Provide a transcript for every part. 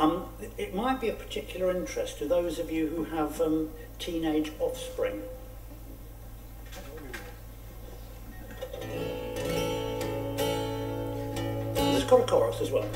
It might be of particular interest to those of you who have teenage offspring. It's got a chorus as well.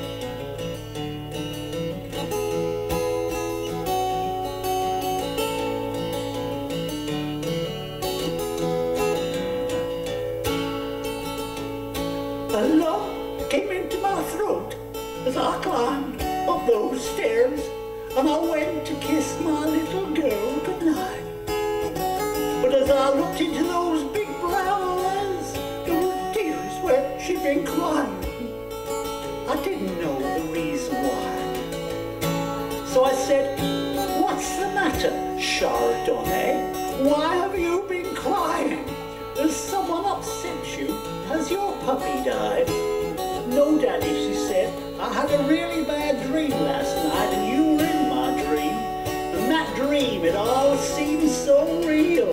A lump came into my throat as I climbed up those stairs, and I went to kiss my little girl goodnight. But as I looked into those big brown eyes, there were tears where she'd been crying. I didn't know the reason why. So I said, "What's the matter, Chardonnay? Why have you been crying? Has someone upset you? Has your puppy died?" "No, Daddy," she said. "I had a really bad dream last night, and you were in my dream. And that dream, it all seemed so real."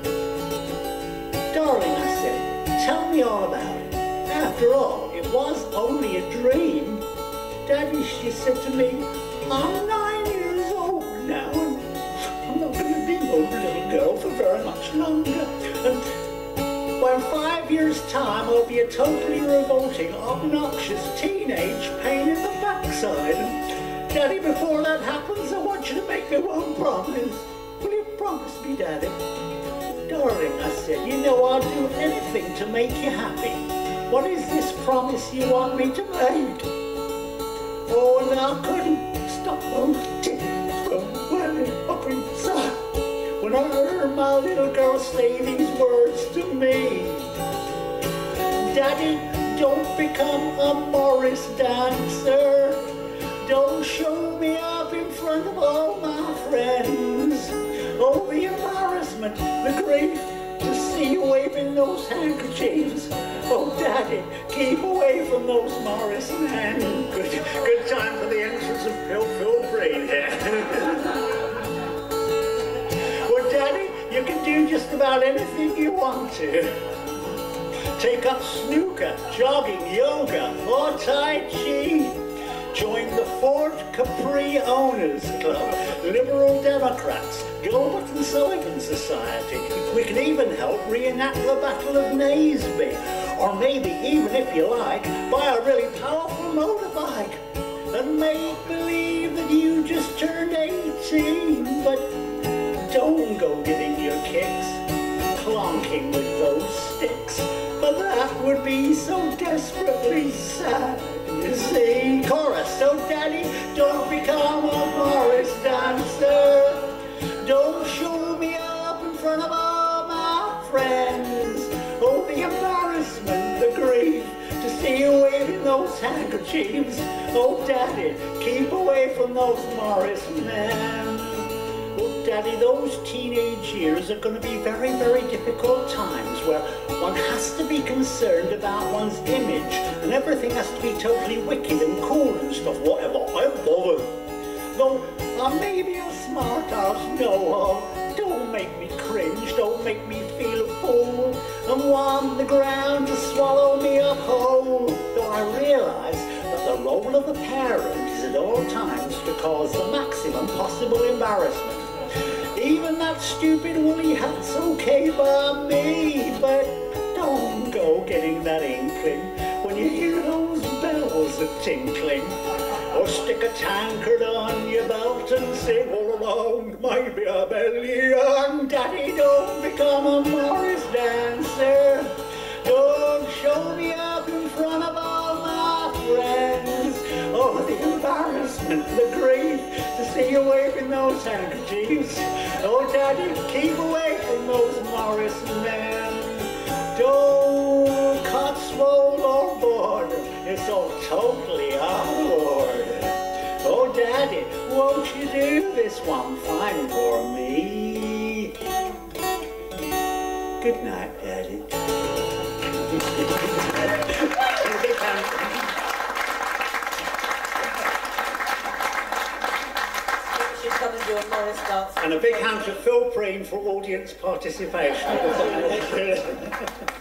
"Darling," I said, "tell me all about it. After all, it was only a dream." "Daddy," she said to me, "I'm 9 years old now, and I'm not going to be no little girl for very much longer. And well, in 5 years' time, I'll be a totally revolting, obnoxious teenage pain in the backside. And Daddy, before that happens, I want you to make me one promise. Will you promise me, Daddy?" "Darling," I said, "you know I'll do anything to make you happy. What is this promise you want me to make?" Oh, and I couldn't stop those tears from welling up inside when I heard my little girl say these words to me. "Daddy, don't become a Morris dancer. Don't show me up in front of all my friends. Oh, the embarrassment, the grief to see you waving those handkerchiefs. Oh, Daddy, keep away from those Morris men." Good time for the entrance of Phil Breen here. "Daddy, you can do just about anything you want to. Take up snooker, jogging, yoga, or Tai Chi. Join the Fort Capri Owners Club, Liberal Democrats, Gilbert and Sullivan Society. We can even help reenact the Battle of Naseby. Or maybe, even if you like, buy a really powerful motorbike and make believe that you just turned 18, but don't go getting your kicks clonking with those sticks, for that would be so desperately sad, you see." Chorus. "So Daddy, don't become a Morris dancer. Don't show me up in front of all my friends. Oh, the embarrassment, the grief to see you waving those handkerchiefs. Oh, Daddy, keep away from those Morris men." Well, Daddy, those teenage years are going to be very, very difficult times where one has to be concerned about one's image and everything has to be totally wicked and cool and stuff, whatever. I'm bothered. Though I may be a smart ass, no, don't make me cringe, don't make me feel a fool and want the ground to swallow me up whole. Though I realise that the role of a parent is at all times to cause the maximum possible embarrassment. Even that stupid woolly hat's okay by me, but don't go getting that inkling when you hear those bells a-tinkling. Or stick a tankard on your belt and sing all along, maybe a belly on. Daddy, don't become a Morris dancer. Don't show me up in front of all my friends. Oh, the embarrassment, the grief to see you waving those handkerchiefs. Oh, Daddy, keep away from those Morris men. Don't Cotswold or Border, it's all totally out of order. Oh, Daddy, won't you do this one fine for me? Good night, Daddy. And a big hand to Phil Breen for audience participation.